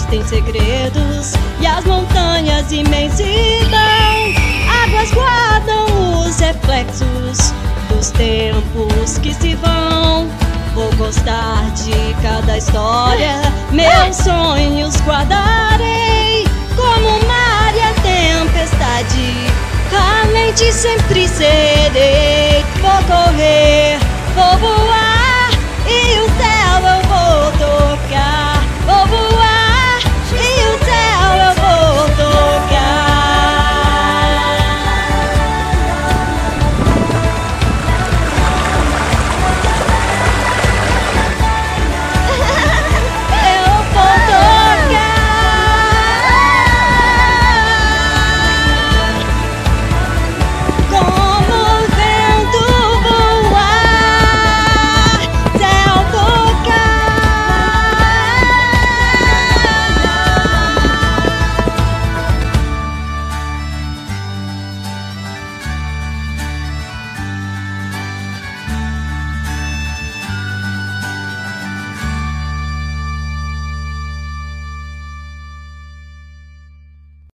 têm segredos e as montanhas imensidão. Águas guardam os reflexos dos tempos que se vão. Vou gostar de cada história, meus sonhos guardarei. Como mar e a tempestade, valente sempre serei. Vou correr, vou voar.